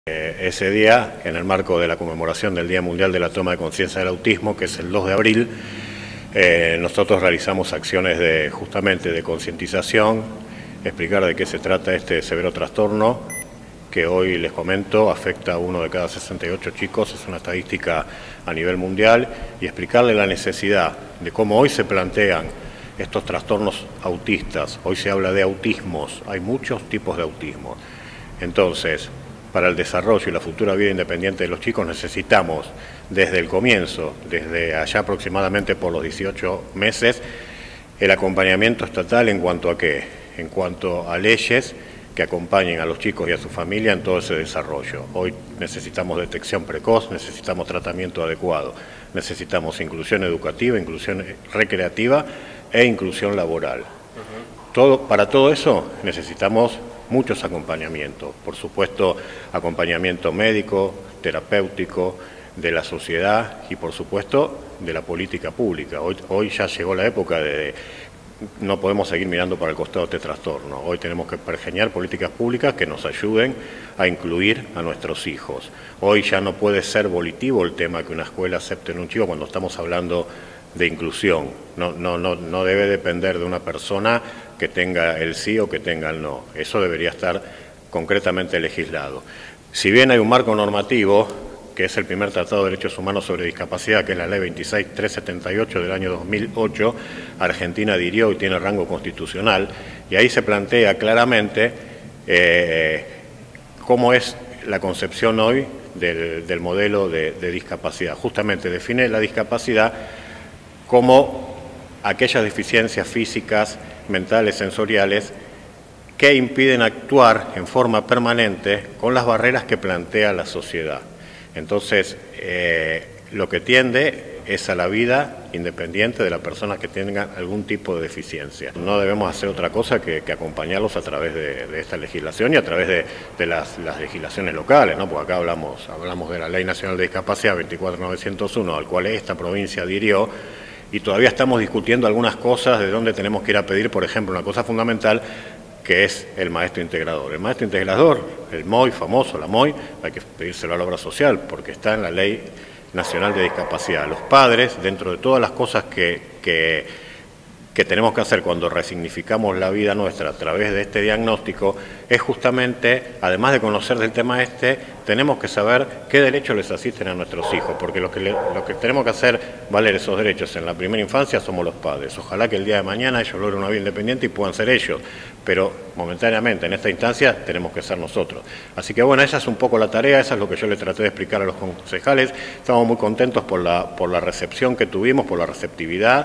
Ese día, en el marco de la conmemoración del Día Mundial de la Toma de Conciencia del Autismo, que es el 2 de abril, nosotros realizamos acciones justamente de concientización, explicar de qué se trata este severo trastorno, que hoy les comento afecta a 1 de cada 68 chicos, es una estadística a nivel mundial, y explicarle la necesidad de cómo hoy se plantean estos trastornos autistas. Hoy se habla de autismos, hay muchos tipos de autismo. Entonces, para el desarrollo y la futura vida independiente de los chicos necesitamos, desde el comienzo, desde allá aproximadamente por los 18 meses, el acompañamiento estatal en cuanto a qué, en cuanto a leyes que acompañen a los chicos y a su familia en todo ese desarrollo. Hoy necesitamos detección precoz, necesitamos tratamiento adecuado, necesitamos inclusión educativa, inclusión recreativa e inclusión laboral. Para todo eso necesitamos muchos acompañamientos, por supuesto acompañamiento médico, terapéutico, de la sociedad y por supuesto de la política pública. Hoy ya llegó la época de no podemos seguir mirando para el costado de este trastorno. Hoy tenemos que pergeñar políticas públicas que nos ayuden a incluir a nuestros hijos. Hoy ya no puede ser volitivo el tema que una escuela acepte en un chico cuando estamos hablando de inclusión. No debe depender de una persona que tenga el sí o que tenga el no. Eso debería estar concretamente legislado. Si bien hay un marco normativo, que es el primer Tratado de Derechos Humanos sobre Discapacidad, que es la Ley 26378 del año 2008, Argentina adhirió y tiene rango constitucional, y ahí se plantea claramente cómo es la concepción hoy del modelo de discapacidad. Justamente define la discapacidad como aquellas deficiencias físicas, mentales, sensoriales, que impiden actuar en forma permanente con las barreras que plantea la sociedad. Entonces, lo que tiende es a la vida independiente de las personas que tengan algún tipo de deficiencia. No debemos hacer otra cosa que acompañarlos a través de esta legislación y a través de las legislaciones locales, ¿no? Porque acá hablamos de la Ley Nacional de Discapacidad 24901, al cual esta provincia adhirió, y todavía estamos discutiendo algunas cosas de dónde tenemos que ir a pedir, por ejemplo, una cosa fundamental, que es el maestro integrador. El maestro integrador, el MOI famoso, la MOI, hay que pedírselo a la obra social, porque está en la Ley Nacional de Discapacidad. Los padres, dentro de todas las cosas que tenemos que hacer cuando resignificamos la vida nuestra a través de este diagnóstico, es justamente, además de conocer del tema tenemos que saber qué derechos les asisten a nuestros hijos, porque lo que tenemos que hacer valer esos derechos en la primera infancia somos los padres. Ojalá que el día de mañana ellos logren una vida independiente y puedan ser ellos, pero momentáneamente en esta instancia tenemos que ser nosotros. Así que bueno, esa es un poco la tarea, esa es lo que yo le traté de explicar a los concejales. Estamos muy contentos por la recepción que tuvimos, por la receptividad.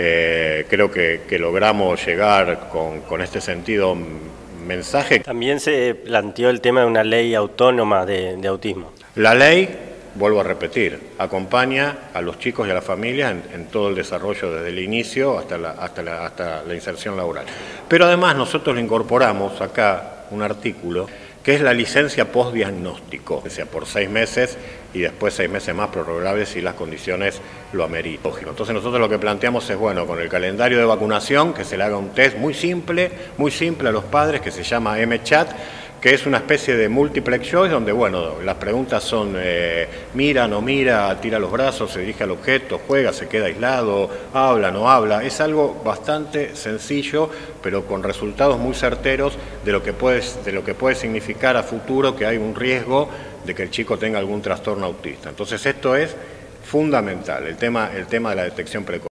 Creo que logramos llegar con este sentido mensaje. También se planteó el tema de una ley autónoma de autismo. La ley, vuelvo a repetir, acompaña a los chicos y a las familias en todo el desarrollo desde el inicio hasta la inserción laboral. Pero además nosotros le incorporamos acá un artículo que es la licencia postdiagnóstico, que sea por 6 meses y después 6 meses más prorrogables si las condiciones lo ameritan. Entonces nosotros lo que planteamos es, bueno, con el calendario de vacunación, que se le haga un test muy simple a los padres, que se llama MChat, que es una especie de multiplex choice, donde, bueno, las preguntas son mira, no mira, tira los brazos, se dirige al objeto, juega, se queda aislado, habla, no habla. Es algo bastante sencillo, pero con resultados muy certeros de lo que puede significar a futuro que hay un riesgo de que el chico tenga algún trastorno autista. Entonces esto es fundamental, el tema de la detección precoz.